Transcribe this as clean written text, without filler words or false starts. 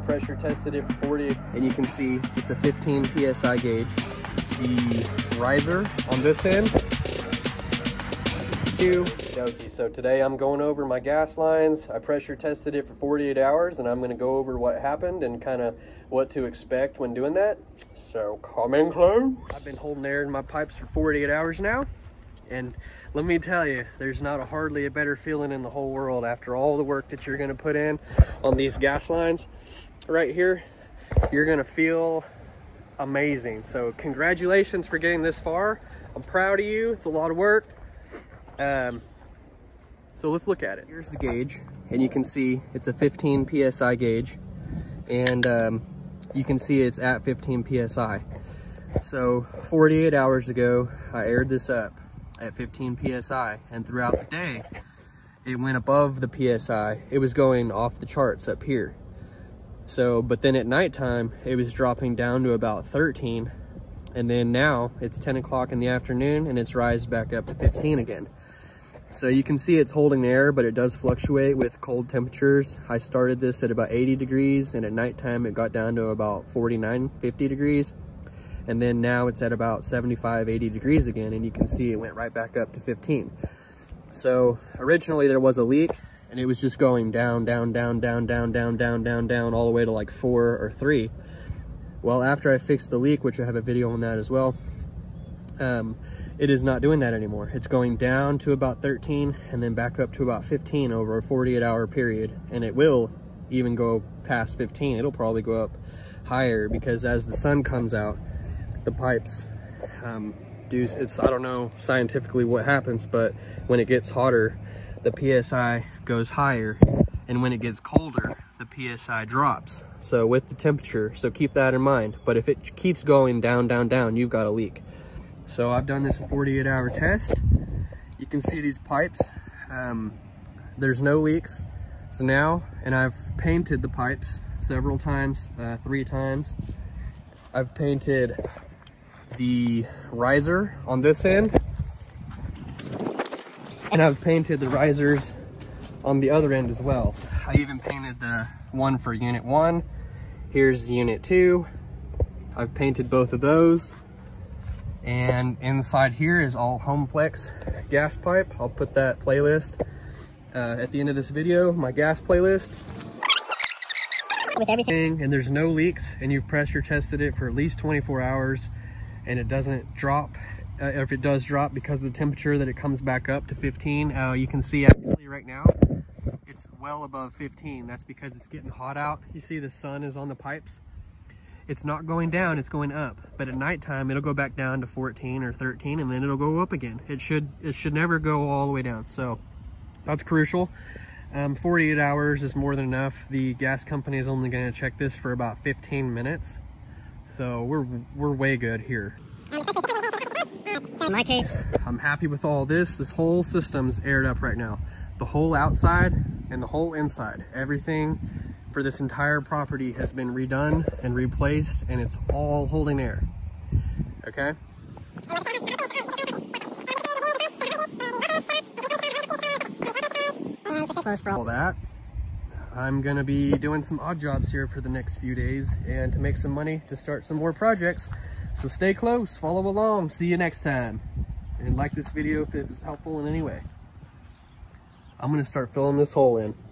pressure tested it for 40, and you can see it's a 15 PSI gauge. The riser on this end, okay, so today I'm going over my gas lines. I pressure tested it for 48 hours, and I'm going to go over what happened and kind of what to expect when doing that. So come in close. I've been holding air in my pipes for 48 hours now, and let me tell you, there's not hardly a better feeling in the whole world after all the work that you're going to put in on these gas lines right here. You're going to feel amazing. So congratulations for getting this far. I'm proud of you. It's a lot of work. So let's look at it. Here's the gauge, and you can see it's a 15 PSI gauge, and you can see it's at 15 PSI. So 48 hours ago, I aired this up at 15 PSI, and throughout the day, it went above the PSI. It was going off the charts up here. So, but then at nighttime, it was dropping down to about 13, and then now it's 10 o'clock in the afternoon, and it's rised back up to 15 again. So you can see it's holding air, but it does fluctuate with cold temperatures. I started this at about 80 degrees, and at nighttime it got down to about 49, 50 degrees. And then now it's at about 75, 80 degrees again, and you can see it went right back up to 15. So originally there was a leak, and it was just going down, down, down, down, down, down, down, down, down, all the way to like 4 or 3. Well, after I fixed the leak, which I have a video on that as well, it is not doing that anymore. It's going down to about 13 and then back up to about 15 over a 48-hour period. And it will even go past 15. It'll probably go up higher, because as the sun comes out, the pipes I don't know scientifically what happens, but when it gets hotter, the PSI goes higher, and when it gets colder, the PSI drops. So with the temperature, so keep that in mind. But if it keeps going down, down, down, you've got a leak. So I've done this 48-hour test. You can see these pipes. There's no leaks. So now, and I've painted the pipes several times, 3 times. I've painted the riser on this end, and I've painted the risers on the other end as well. I even painted the one for unit 1. Here's unit 2. I've painted both of those. And inside here is all Homeflex gas pipe. I'll put that playlist at the end of this video, my gas playlist. With everything, and there's no leaks, and you've pressure tested it for at least 24 hours, and it doesn't drop. If it does drop because of the temperature, that it comes back up to 15. You can see actually right now, it's well above 15. That's because it's getting hot out. You see the sun is on the pipes. It's not going down, it's going up. But at nighttime, it'll go back down to 14 or 13, and then it'll go up again. It should never go all the way down. So that's crucial. 48 hours is more than enough. The gas company is only gonna check this for about 15 minutes. So we're way good here. In my case, I'm happy with all this. This whole system's aired up right now. The whole outside and the whole inside. Everything for this entire property has been redone and replaced, and it's all holding air. Okay? All that. I'm gonna be doing some odd jobs here for the next few days, and to make some money to start some more projects. So stay close, follow along, see you next time. And like this video if it was helpful in any way. I'm gonna start filling this hole in.